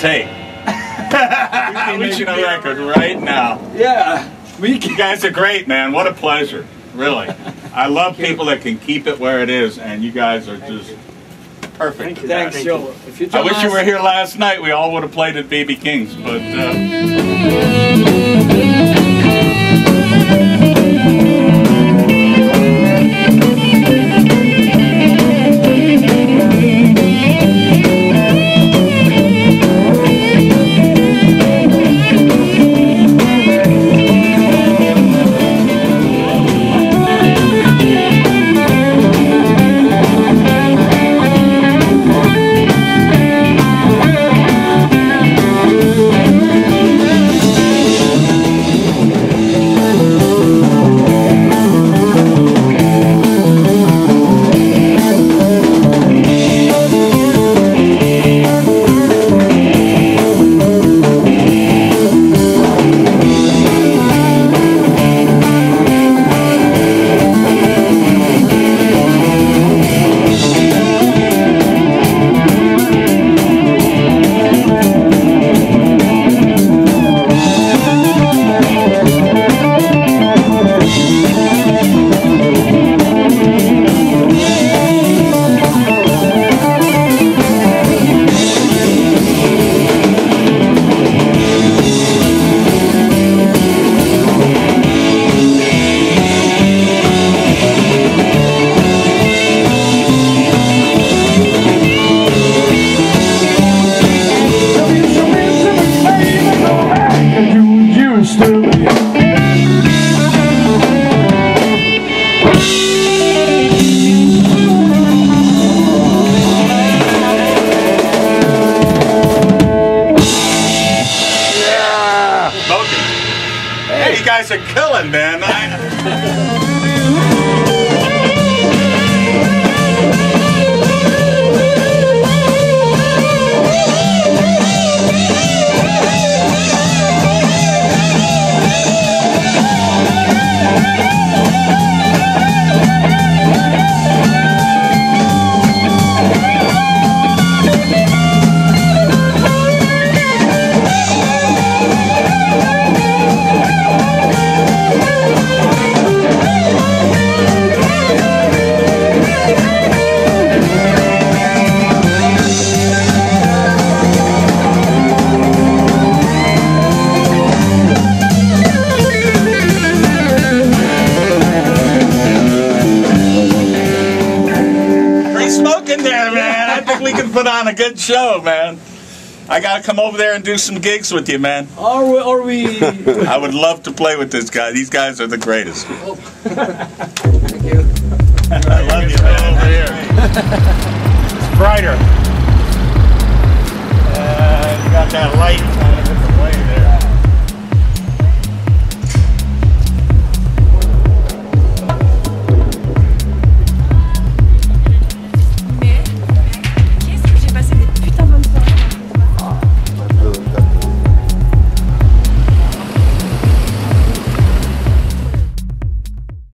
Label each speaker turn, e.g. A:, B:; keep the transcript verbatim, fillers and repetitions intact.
A: tape. We should have a record right now.
B: Yeah. We can.
A: You guys are great, man. What a pleasure. Really. I love people that can keep it where it is, and you guys are just perfect.
B: Thank you. Thanks, Joe. If you
A: I wish you were here last night. We all would have played at B B King's, but... Uh... Hey, you guys are killing, man. I... We can put on a good show, man. I gotta come over there and do some gigs with you, man.
B: Or we, or we...
A: I would love to play with this guy. These guys are the greatest.
B: Oh. Thank you.
A: I love you, man. Over here. It's brighter.